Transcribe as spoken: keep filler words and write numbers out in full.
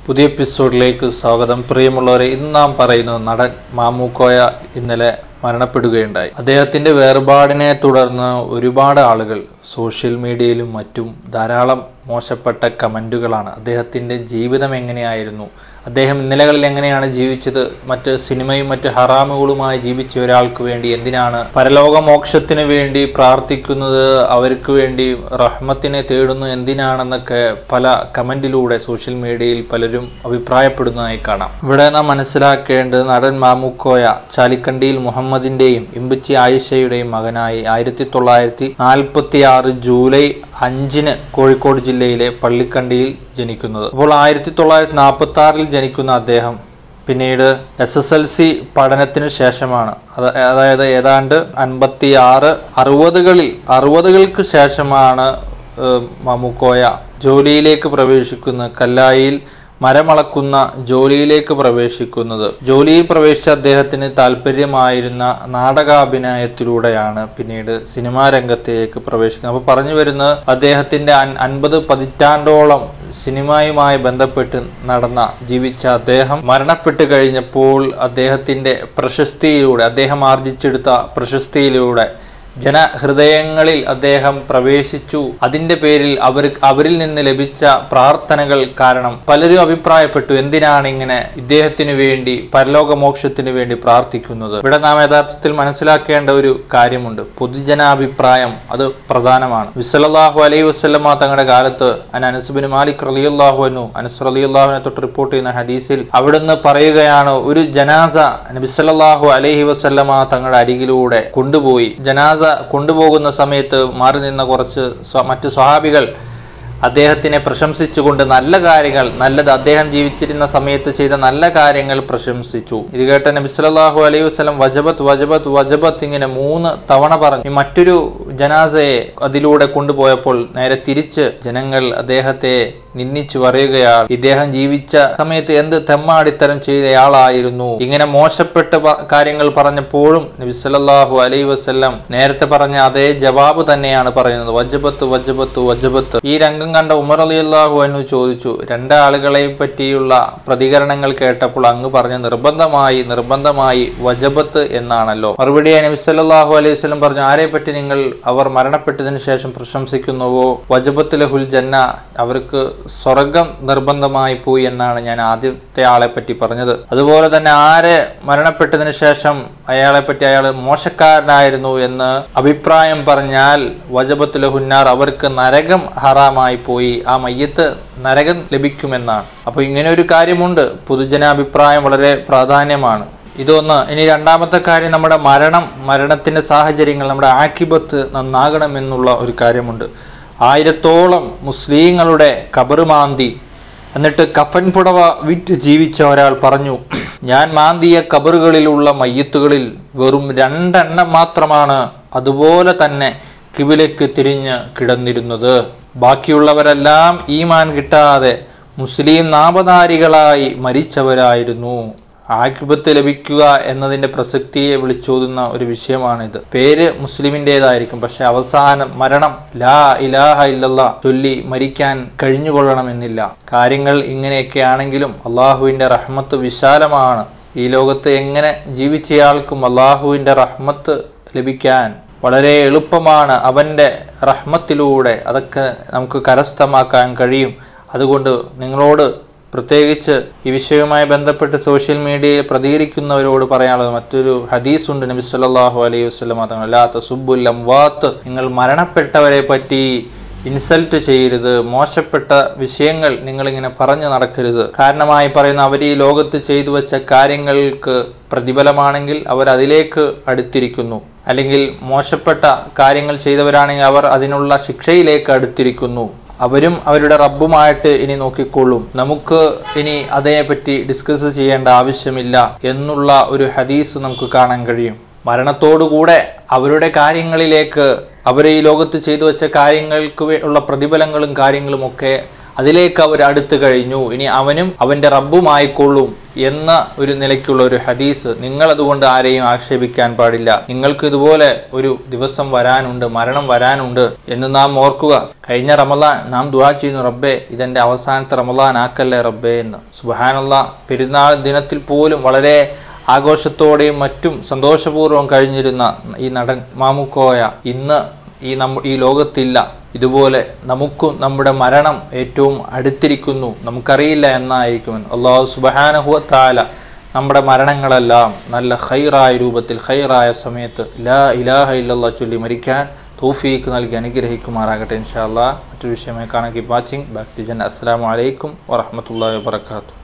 പുതിയ എപ്പിസോഡിലേക്ക് സ്വാഗതം. പ്രിയമുള്ളവരെ, ഇന്ന് നാം പറയുന്നത് നടൻ മാമുക്കോയ ഇന്നലെ മരണപ്പെടുകയുണ്ടായി. അദ്ദേഹത്തിന്റെ വേർപാടിനെ തുടർന്ന് ഒരുപാട് ആളുകൾ സോഷ്യൽ മീഡിയയിലും മറ്റും ധാരാളം മോശപ്പെട്ട കമന്റുകളാണ്. അദ്ദേഹത്തിന്റെ ജീവിതം എങ്ങനെയായിരുന്നു, അദ്ദേഹം ഇന്നലകളിൽ എങ്ങനെയാണ് ജീവിച്ചത്, മറ്റ് സിനിമയും മറ്റ് ഹറാമുകളുമായി ജീവിച്ച ഒരാൾക്ക് വേണ്ടി എന്തിനാണ് പരലോക മോക്ഷത്തിന് വേണ്ടി പ്രാർത്ഥിക്കുന്നത്, അവർക്ക് വേണ്ടി റഹ്മത്തിനെ തേടുന്നു എന്തിനാണെന്നൊക്കെ പല കമന്റിലൂടെ സോഷ്യൽ മീഡിയയിൽ പലരും അഭിപ്രായപ്പെടുന്നതായി കാണാം. ഇവിടെ നാം മനസ്സിലാക്കേണ്ടത് നടൻ മാമുക്കോയ ചാലിക്കണ്ടിയിൽ മുഹമ്മദിന്റെയും ഇമ്പച്ചി ആയിഷയുടെയും മകനായി ആയിരത്തി തൊള്ളായിരത്തി നാൽപ്പത്തി ആറ് ജൂലൈ അഞ്ചിന് കോഴിക്കോട് ജില്ലയിലെ പള്ളിക്കണ്ടിയിൽ ജനിക്കുന്നത്. അപ്പോൾ ആയിരത്തി തൊള്ളായിരത്തി നാൽപ്പത്തി ആറിൽ ജനിക്കുന്ന അദ്ദേഹം പിന്നീട് എസ് എസ് എൽ സി പഠനത്തിന് ശേഷമാണ്, അതായത് ഏതാണ്ട് അൻപത്തി ആറ് അറുപതുകളിൽ അറുപതുകൾക്ക് ശേഷമാണ് മാമുക്കോയ ജോലിയിലേക്ക് പ്രവേശിക്കുന്നത്. കല്ലായിയിൽ മരമളക്കുന്ന ജോലിയിലേക്ക് പ്രവേശിക്കുന്നത്. ജോലിയിൽ പ്രവേശിച്ച അദ്ദേഹത്തിന് താല്പര്യമായിരുന്ന നാടകാഭിനയത്തിലൂടെയാണ് പിന്നീട് സിനിമാ രംഗത്തേക്ക് പ്രവേശിക്കുന്നത്. അപ്പോൾ പറഞ്ഞു വരുന്നത്, അദ്ദേഹത്തിന്റെ അൻപത് പതിറ്റാണ്ടോളം സിനിമയുമായി ബന്ധപ്പെട്ട് നടന്ന ജീവിച്ച അദ്ദേഹം മരണപ്പെട്ട് കഴിഞ്ഞപ്പോൾ അദ്ദേഹത്തിന്റെ പ്രശസ്തിയിലൂടെ, അദ്ദേഹം ആർജിച്ചെടുത്ത പ്രശസ്തിയിലൂടെ ജനഹൃദയങ്ങളിൽ അദ്ദേഹം പ്രവേശിച്ചു. അതിന്റെ പേരിൽ അവർ അവരിൽ നിന്ന് ലഭിച്ച പ്രാർത്ഥനകൾ കാരണം പലരും അഭിപ്രായപ്പെട്ടു, എന്തിനാണ് ഇങ്ങനെ ഇദ്ദേഹത്തിന് വേണ്ടി പരലോക മോക്ഷത്തിന് വേണ്ടി പ്രാർത്ഥിക്കുന്നത്. ഇവിടെ നാം യഥാർത്ഥത്തിൽ മനസ്സിലാക്കേണ്ട ഒരു കാര്യമുണ്ട്. പൊതുജനാഭിപ്രായം അത് പ്രധാനമാണ്. സല്ലല്ലാഹു അലൈഹി വസല്ലമ തങ്ങളുടെ കാലത്ത് അനസ് ബിൻ മാലിക് റളിയല്ലാഹു അൻഹു അനസ് റളിയല്ലാഹുവിനെ തൊട്ട് റിപ്പോർട്ട് ചെയ്യുന്ന ഹദീസിൽ അവിടുന്ന് പറയുകയാണ്, ഒരു ജനാസ നബി സല്ലല്ലാഹു അലൈഹി വസല്ലമ തങ്ങളുടെ അരികിലൂടെ കൊണ്ടുപോയി. ജനാസ കൊണ്ടുപോകുന്ന സമയത്ത് മാറി നിന്ന കുറച്ച് മറ്റു സ്വഹാബികൾ അദ്ദേഹത്തിനെ പ്രശംസിച്ചുകൊണ്ട് നല്ല കാര്യങ്ങൾ, നല്ലത് അദ്ദേഹം ജീവിച്ചിരുന്ന സമയത്ത് ചെയ്ത നല്ല കാര്യങ്ങൾ പ്രശംസിച്ചു. ഇത് കേട്ട നബി സല്ലല്ലാഹു അലൈഹി വസല്ലം വജബത്ത് വജബത്ത് വജബത്ത് ഇങ്ങനെ മൂന്ന് തവണ പറഞ്ഞു. മറ്റൊരു ജനാസയെ അതിലൂടെ കൊണ്ടുപോയപ്പോൾ നേരെ തിരിച്ച് ജനങ്ങൾ അദ്ദേഹത്തെ നിന്ദിച്ചു പറയുകയാണ്, ഇദ്ദേഹം ജീവിച്ച സമയത്ത് എന്ത് തെമ്മാടിത്തരം ചെയ്തയാളായിരുന്നു. ഇങ്ങനെ മോശപ്പെട്ട കാര്യങ്ങൾ പറഞ്ഞപ്പോഴും നബി സല്ലല്ലാഹു അലൈഹി വസല്ലം നേരത്തെ പറഞ്ഞ അതേ ജവാബ് തന്നെയാണ് പറയുന്നത്, വജബത്ത് വജബത്ത് വജബത്ത്. ഈ രംഗം കണ്ട ഉമർ റളിയല്ലാഹു അൻഹു ചോദിച്ചു, രണ്ടാളുകളെ പറ്റിയുള്ള പ്രതികരണങ്ങൾ കേട്ടപ്പോൾ അങ്ങ് പറഞ്ഞ നിർബന്ധമായി നിർബന്ധമായി വജബത്ത് എന്നാണല്ലോ. മറുപടിയായി നബി സല്ലല്ലാഹു അലൈഹി വസല്ലം പറഞ്ഞു, ആരെ പറ്റി നിങ്ങൾ അവർ മരണപ്പെട്ടതിന് ശേഷം പ്രശംസിക്കുന്നുവോ, വജബത്ത് ലഹുൽ ജന്ന, അവർക്ക് സ്വർഗം നിർബന്ധമായി പോയി എന്നാണ് ഞാൻ ആദ്യത്തെ ആളെ പറ്റി പറഞ്ഞത്. അതുപോലെ തന്നെ ആരെ മരണപ്പെട്ടതിന് ശേഷം അയാളെ പറ്റി അയാൾ മോശക്കാരനായിരുന്നു എന്ന് അഭിപ്രായം പറഞ്ഞാൽ വജബത്ത് ലഹുന്നാർ, അവർക്ക് നരകം ഹറാമായി പോയി, ആ മയ്യത്ത് നരകം ലഭിക്കുമെന്നാണ്. അപ്പൊ ഇങ്ങനെ ഒരു കാര്യമുണ്ട്. പൊതുജനാഭിപ്രായം വളരെ പ്രാധാന്യമാണ്. ഇതൊന്ന്. ഇനി രണ്ടാമത്തെ കാര്യം, നമ്മുടെ മരണം, മരണത്തിന്റെ സാഹചര്യങ്ങൾ, നമ്മുടെ ആക്കിബത്ത് നന്നാകണമെന്നുള്ള ഒരു കാര്യമുണ്ട്. ആയിരത്തോളം മുസ്ലിങ്ങളുടെ ഖബർ മാന്തി എന്നിട്ട് കഫൻ പുടവ വിറ്റ് ജീവിച്ച ഒരാൾ പറഞ്ഞു, ഞാൻ മാന്തിയ ഖബറുകളിലുള്ള മയ്യത്തുകളിൽ വെറും രണ്ടെണ്ണം മാത്രമാണ് അതുപോലെ തന്നെ കിബിലയ്ക്ക് തിരിഞ്ഞ് കിടന്നിരുന്നത്. ബാക്കിയുള്ളവരെല്ലാം ഈമാൻ കിട്ടാതെ മുസ്ലിം നാമധാരികളായി മരിച്ചവരായിരുന്നു. ആക്കിബത്ത് ലഭിക്കുക എന്നതിന്റെ പ്രസക്തിയെ വിളിച്ചോതുന്ന ഒരു വിഷയമാണിത്. പേര് മുസ്ലിമിൻ്റെതായിരിക്കും, പക്ഷെ അവസാനം മരണം ലാ ഇലാഹ ഇല്ലല്ലാ ചൊല്ലി മരിക്കാൻ കഴിഞ്ഞുകൊള്ളണമെന്നില്ല. കാര്യങ്ങൾ ഇങ്ങനെയൊക്കെയാണെങ്കിലും അള്ളാഹുവിന്റെ റഹ്മത്ത് വിശാലമാണ്. ഈ ലോകത്ത് എങ്ങനെ ജീവിച്ചയാൾക്കും അള്ളാഹുവിന്റെ റഹ്മത്ത് ലഭിക്കാൻ വളരെ എളുപ്പമാണ്. അവന്റെ റഹ്മത്തിലൂടെ അതൊക്കെ നമുക്ക് കരസ്ഥമാക്കാൻ കഴിയും. അതുകൊണ്ട് നിങ്ങളോട് പ്രത്യേകിച്ച് ഈ വിഷയവുമായി ബന്ധപ്പെട്ട് സോഷ്യൽ മീഡിയയിൽ പ്രതികരിക്കുന്നവരോട് പറയാനുള്ളത് മറ്റൊരു ഹദീസ് ഉണ്ട്. നബി സല്ലല്ലാഹു അലൈഹി വസല്ലം തങ്ങൾ, ലാ തസുബ്ബുൽ അംവാത്ത്, നിങ്ങൾ മരണപ്പെട്ടവരെ പറ്റി ഇൻസൾട്ട് ചെയ്യരുത്, മോശപ്പെട്ട വിഷയങ്ങൾ നിങ്ങളിങ്ങനെ പറഞ്ഞു നടക്കരുത്. കാരണമായി പറയുന്ന, അവർ ഈ ലോകത്ത് ചെയ്തു വെച്ച കാര്യങ്ങൾക്ക് പ്രതിഫലമാണെങ്കിൽ അവർ അതിലേക്ക് അടുത്തിരിക്കുന്നു, അല്ലെങ്കിൽ മോശപ്പെട്ട കാര്യങ്ങൾ ചെയ്തവരാണെങ്കിൽ അവർ അതിനുള്ള ശിക്ഷയിലേക്ക് അടുത്തിരിക്കുന്നു. അവരും അവരുടെ റബ്ബുമായിട്ട് ഇനി നോക്കിക്കൊള്ളും, നമുക്ക് ഇനി അതേപറ്റി ഡിസ്കസ് ചെയ്യേണ്ട ആവശ്യമില്ല എന്നുള്ള ഒരു ഹദീസ് നമുക്ക് കാണാൻ കഴിയും. മരണത്തോടുകൂടെ അവരുടെ കാര്യങ്ങളിലേക്ക്, അവർ ഈ ലോകത്ത് ചെയ്തു വെച്ച കാര്യങ്ങൾക്ക് ഉള്ള പ്രതിഫലങ്ങളും കാര്യങ്ങളും ഒക്കെ അതിലേക്ക് അവർ അടുത്തു കഴിഞ്ഞു, ഇനി അവനും അവൻ്റെ റബ്ബുമായിക്കൊള്ളും എന്ന ഒരു നിലയ്ക്കുള്ള ഒരു ഹദീസ്. നിങ്ങൾ അതുകൊണ്ട് ആരെയും ആക്ഷേപിക്കാൻ പാടില്ല. നിങ്ങൾക്ക് ഇതുപോലെ ഒരു ദിവസം വരാനുണ്ട്, മരണം വരാനുണ്ട് എന്ന് നാം ഓർക്കുക. കഴിഞ്ഞ റമളാൻ നാം ദുആ ചെയ്യുന്നു, റബ്ബേ ഇതെന്റെ അവസാനത്തെ റമളാൻ ആക്കല്ലേ റബ്ബേ എന്ന്. സുബ്ഹാനല്ലാഹ്, പെരുന്നാൾ ദിനത്തിൽ പോലും വളരെ ആഘോഷത്തോടെയും മറ്റും സന്തോഷപൂർവ്വം കഴിഞ്ഞിരുന്ന ഈ നടൻ മാമുക്കോയ ഇന്ന് ഈ നമ്മ ഈ ലോകത്തില്ല. ഇതുപോലെ നമുക്കും നമ്മുടെ മരണം ഏറ്റവും അടുത്തിരിക്കുന്നു, നമുക്കറിയില്ല എന്നായിരിക്കുമെന്ന്. അല്ലാഹു സുബ്ഹാനഹു വ തആല നമ്മുടെ മരണങ്ങളെല്ലാം നല്ല ഖൈറായ രൂപത്തിൽ ഖൈറായ സമയത്ത് ലാ ഇലാഹ ഇല്ലല്ലാഹ് ചൊല്ലി മരിക്കാൻ തൗഫീഖ് നൽകി അനുഗ്രഹിക്കുമാറാകട്ടെ ഇൻഷാ അല്ലാഹ്. മറ്റൊരു വിഷയമായി കാണാം. കീപ് വാച്ചിങ് ബാക്ക് ടു ജൻ. അസ്സലാമു അലൈക്കും വറഹ്മത്തുള്ളാഹി വബറകാതുഹു.